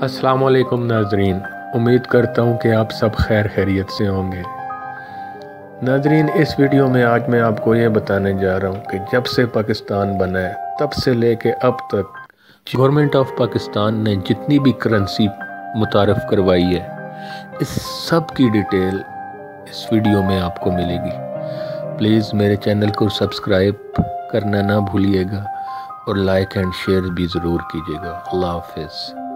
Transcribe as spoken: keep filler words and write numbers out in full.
अस्सलाम वालेकुम नाजरीन, उम्मीद करता हूँ कि आप सब खैर खैरियत से होंगे। नाजरीन, इस वीडियो में आज मैं आपको ये बताने जा रहा हूँ कि जब से पाकिस्तान बना है तब से लेके अब तक गवर्नमेंट ऑफ पाकिस्तान ने जितनी भी करेंसी मुतारफ़ करवाई है, इस सब की डिटेल इस वीडियो में आपको मिलेगी। प्लीज़ मेरे चैनल को सब्सक्राइब करना ना भूलिएगा और लाइक एंड शेयर भी ज़रूर कीजिएगा। अल्लाह हाफ़िज़।